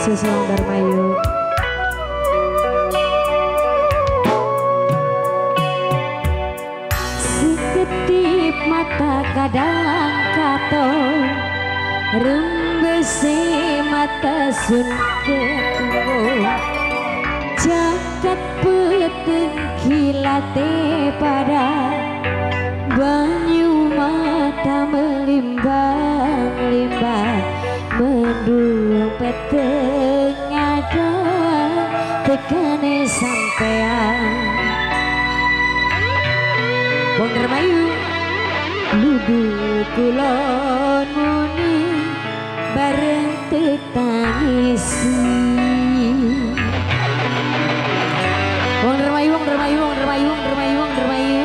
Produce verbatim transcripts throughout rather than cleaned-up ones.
khusus Wong Darmayu. Seketip mata kadang katon, rembesi mata sun ketemu, jagat peteng kilate pada banyu mata melimbang-limbang, mendung peteng ada tekane sampean. Wong Darmayu ludu kulon muni bareng tetangisi. Wong Darmayu, Wong Darmayu, Wong Darmayu, Wong Darmayu, Wong Darmayu.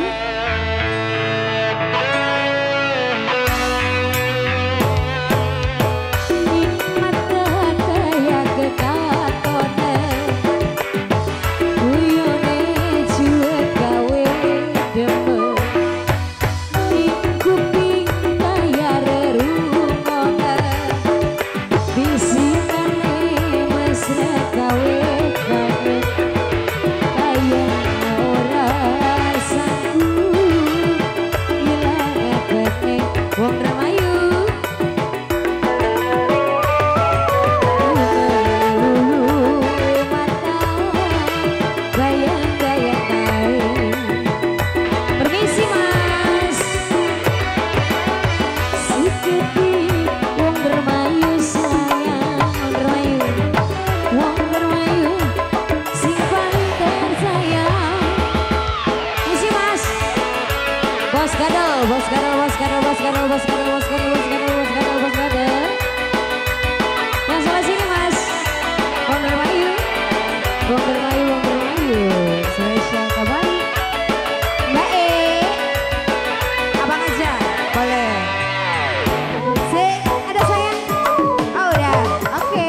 Bos gadel, bos gadel, bos gadel, bos gadel, bos gadel, bos gadel, bos gadel, bos gadel, bos gadel. Yang sebelah sini mas, Wong Darmayu, Wong Darmayu, Wong Darmayu, spesial kembali. Mbak E, abang aja, boleh. Si, ada sayang? Oh udah, oke.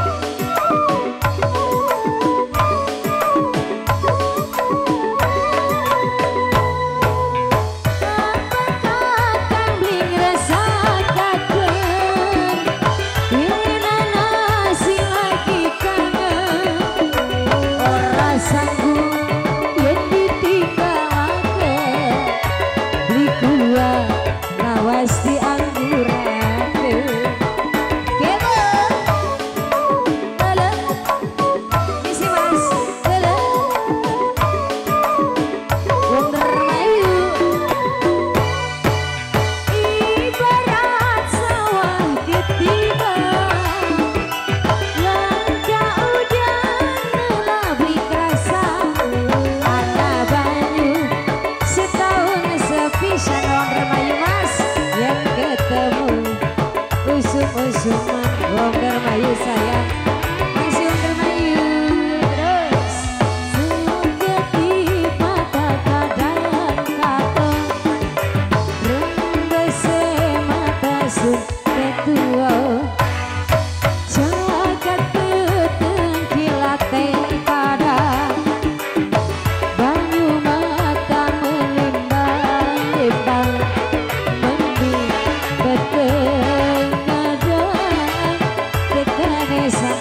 Usum-usuman Wong Darmayu sayang, masih Wong Darmayu terus. Seketip mata kadang katon, rembese mata sun ketua, jagat peteng kilate pada banyu mata melimbang-limbang, mendung peteng Desa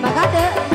Kade.